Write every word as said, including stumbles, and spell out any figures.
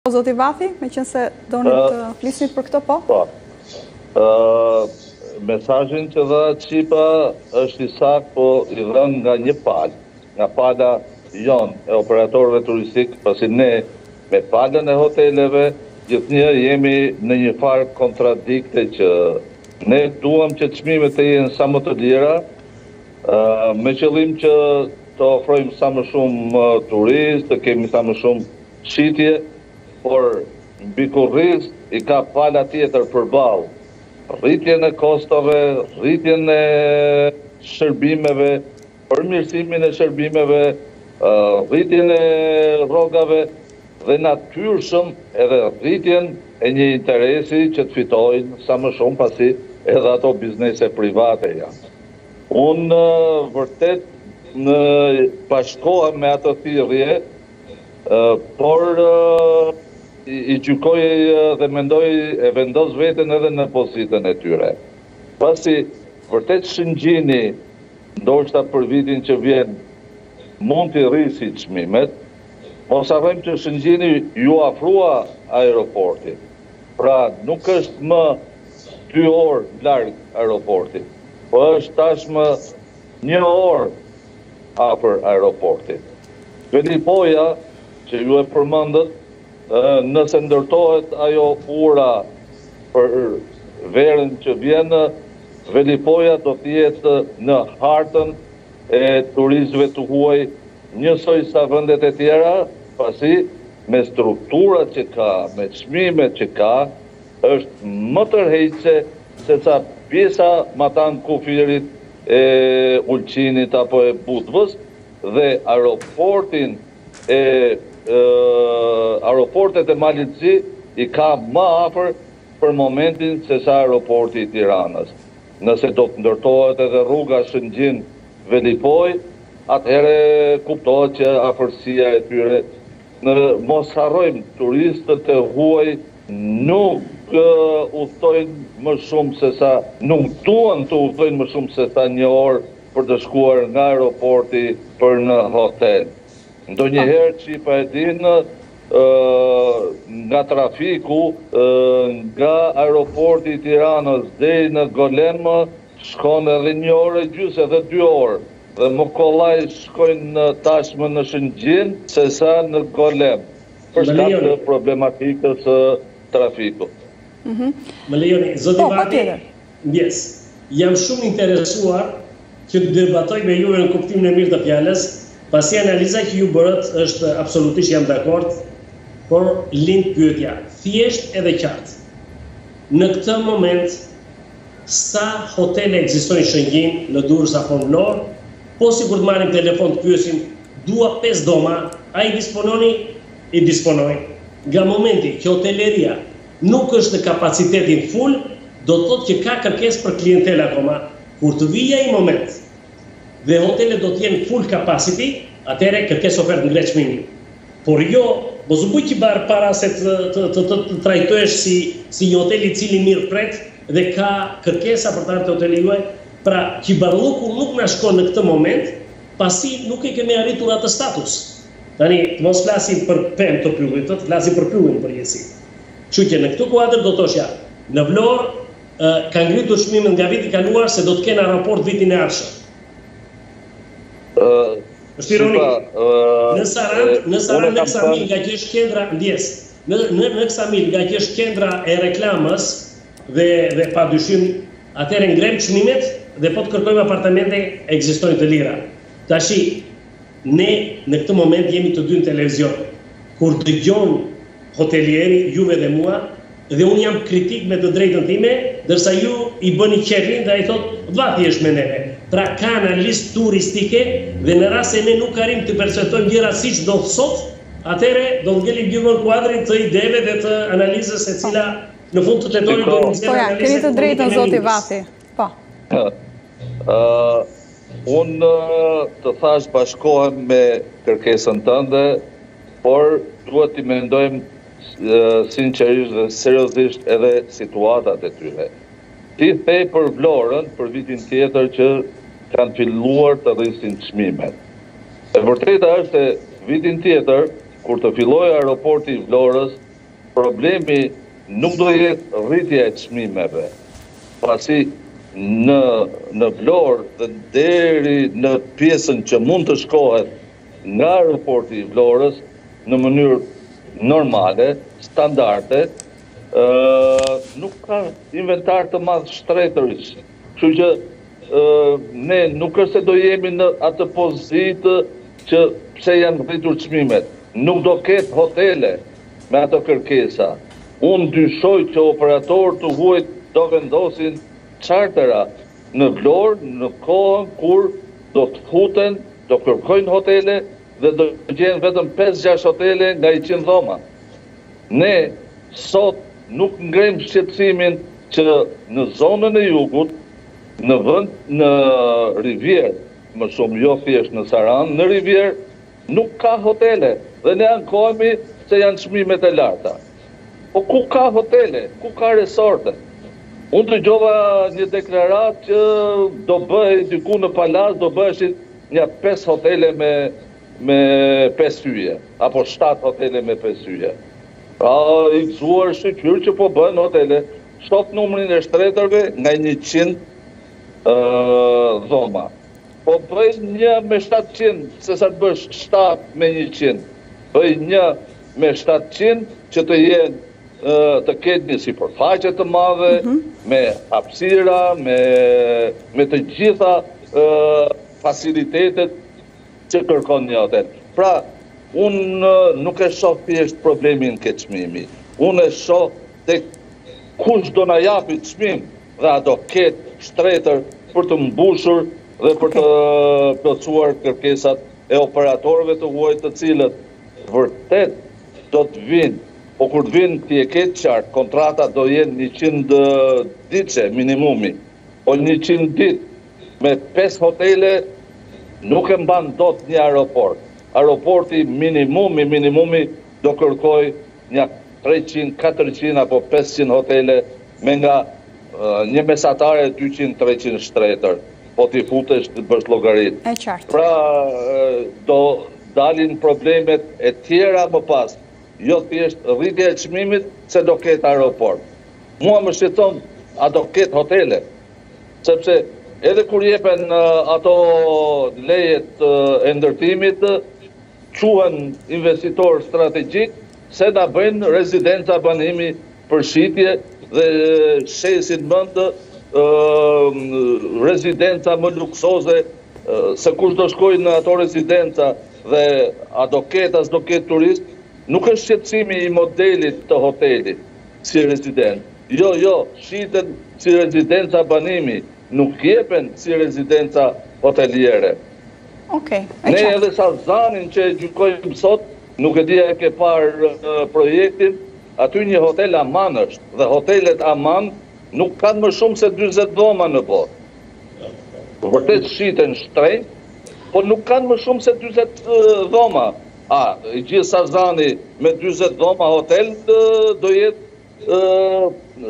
Zoti Vathi, me qenë se doni të flisnit për këto, po? Po. Mesazhin që dha Çipa është i saktë, po i dhënë nga një palë, nga pala jon e operatorëve turistik, pasi ne me palën e hoteleve gjithnjë jemi në një farë kontradikte që ne duam që çmimet të jenë sa më të lira, me qëllim që të ofrojmë sa më shumë turistë, të kemi sa më shumë shitje, por mbi kurriz i ka pala tjetër përballë. Rritjen e kostave, rritjen e shërbimeve, përmirësimin e shërbimeve, rritjen e rrogave dhe natyrshëm edhe rritjen e një interesi që të fitojnë sa më shumë, pasi edhe ato biznese private janë. Unë vërtet në bashkohem me ato thirrje, por i gjykoj dhe mendoj e vendos veten edhe në pozitën e tyre. Pasi vërtet Shëngjini, ndoshta për vitin që vjen, mund t'i rrisi çmimet, mos harrojmë që Shëngjini ju afrua aeroportit. Pra nuk është më dy orë larg aeroportit, po është tashmë një orë afër aeroportit. Velipoja, që ju e përmendët, nëse ndërtohet ajo ura për verën që vjen, Velipoja do të jetë në hartën e turistëve të huaj njësoj sa vendet e tjera, pasi me strukturat që ka, me çmimet që ka, është më tërheqëse se sa pjesa Matan Kufirit, e Ulqinit apo e Budvës, dhe aeroportin e aeroportet e Malit Zi i ka më afër për momentin se sa aeroporti i Tiranës. Nëse do të ndërtohet edhe rruga Shëngjin-Velipoj, atëherë kuptohet që afërsia e tyre. Në mos harrojmë, turistët e huaj nuk udhtojnë më shumë se sa, nuk duan të udhtojnë më shumë se sa një orë për të shkuar nga aeroporti për në hotel. Ndonjëherë Çipa e din, nga trafiku, nga aeroporti i Tiranës deri në Golem shkon edhe një orë e gjysmë edhe dy orë. Dhe më kollaj shkojnë tashmë në Shëngjin se sa në Golem, për shkak të problematikës së trafikut. Më lejoni, zoti Vathi, yes, jam shumë interesuar që të debatoj me ju në kuptimin e mirë të fjalës. Pasi analiza që ju bërët është absolutisht jam dakord, por lind pyetja, thjesht edhe qartë. Në këtë moment, sa hotele ekzistojnë Shëngjin, në Durrës apo në Vlorë, po si kur të marrim telefon të pyesim, dua pesë doma, a i dispononi? I disponoj. Nga momenti që hoteleria nuk është në kapacitetin full, do të thotë që ka kërkesë për klientel akoma. Kur të vijë ai moment, dhe hotelet do t'jenë full capacity, atëre kërkes ofertë ngre çmimin. Por jo, mos u bëj kibar para se të trajtohesh si një hotel i cili mirë pret dhe ka kërkesa për të ardhur te hoteli juaj. Pra, kibarlluku nuk na shkon në këtë moment, pasi nuk e kemi arritur atë status. Tani, mos flasim për pemë të pyllit, të flasim për pyllin përgjithësi. Kështu që në këtë kuadër do thoshja, në Vlorë ka ngritur çmimet nga viti i kaluar se do të kenë aeroport vitin e ardhshëm. Është ironik. Në Sarand, në Sarand në Ksamil, nga që është qendra, ndjes, në në Ksamil, nga që është qendra e reklamës dhe dhe padyshim atëherë ngrem çmimet dhe po të kërkojmë apartamente ekzistojnë të lira. Tashi ne në këtë moment jemi të dy në televizion. Kur dëgjon hotelieri juve dhe mua, dhe unë jam kritik me të drejtën time, dërsa ju i bëni qefin dhe ai thotë Vathi është me neve. Pra ka analizë turistike dhe në rast se ne nuk arrim të perceptojmë gjëra siç do të sot, atëherë do të ngelim gjymën kuadrit të ideve dhe të analizës e cila në fund të tetorit do të nxjerrë. Po ja, keni të drejtën zoti Vathi. Po. Unë të thash bashkohem me kërkesën tënde, por duhet t'i mendojmë sinqerisht dhe seriozisht edhe situatat e tyre. Ti thej për Vlorën për vitin tjetër që kanë filluar të rrisin çmimet. E vërteta është se vitin tjetër, kur të filloj aeroporti i Vlorës, problemi nuk do jetë rritja e çmimeve, pasi në, në Vlorë dhe deri në pjesën që mund të shkohet nga aeroporti i Vlorës në mënyrë normale, standarde, uh, nuk ka inventar të madh shtretërish. Kështu që uh, ne nuk është se do jemi në atë pozitë që pse janë rritur çmimet. Nuk do ketë hotele me ato kërkesa. Unë dyshoj që operatorë të huajt do vendosin chartera në Vlorë në kohën kur do të futen, do kërkojnë hotele dhe do të gjenë vetëm pesë gjashtë hotele nga i qind dhoma. Ne sot nuk ngrem shqetësimin që në zonën e jugut, në vend në Rivierë, më shumë jo thjesht në Saran, në Rivierë nuk ka hotele dhe ne ankohemi se janë çmimet e larta. Po ku ka hotele, ku ka resorte? Unë të gjova një deklarat që do bëhej diku në Palas, do bëheshin një pesë hotele me, me pesë hyje, apo shtatë hotele me pesë hyje. Pra, i gëzuar shqyqyr që po bëhen hotele, shtot numrin e shtretërve nga njëqind uh, dhoma. Po bëj një me shtatëqind, se sa të bësh shtatë me njëqind. Bëj një me shtatëqind që të jenë të ketë një sipërfaqe të madhe, mm-hmm. me hapësira, me, me të gjitha uh, facilitetet që kërkon një hotel. Pra, unë uh, nuk e shoh thjesht problemin ke çmimi. Unë e shoh tek kush do na japi çmim dhe ato ketë shtretër për të mbushur dhe për të plotësuar kërkesat e operatorëve të huaj, të cilët vërtet do të vinë. Po kur të vinë ti e ketë qartë, kontrata do jenë njëqind ditëse minimumi, po njëqind ditë me pesë hotele nuk e mban dot një aeroport. Aeroporti minimumi, minimumi do kërkoj një treqind, katërqind apo pesëqind hotele me nga uh, një mesatare dyqind treqind shtretër, po t'i futesh të bësh llogarit. E qartë. Pra uh, do dalin problemet e tjera më pas. Jo thjesht rritja e çmimit se do ketë aeroport. Mua më shqetëson a do ketë hotele, sepse edhe kur jepen uh, ato lejet uh, e ndërtimit, quhen investitor strategjik se na bëjnë rezidenca banimi për shitje dhe shesin mend uh, rezidenca më luksoze, uh, se kush do shkojë në ato rezidenca dhe a do ketë as do ketë turist. Nuk është shqetësimi i modelit të hotelit si rezident. Jo, jo, shiten si rezidenca banimi, nuk jepen si rezidenca hoteliere. Okay, ne edhe sa zanin që gjykojmë sot, nuk e dia e ke parë uh, projektin, aty një hotel Aman është, dhe hotelet Aman nuk kanë më shumë se dyzet dhoma në botë. Vërtet shiten shtrenjtë, po nuk kanë më shumë se dyzet uh, dhoma. A, i gjithë Sazani me dyzet dhoma hotel do jetë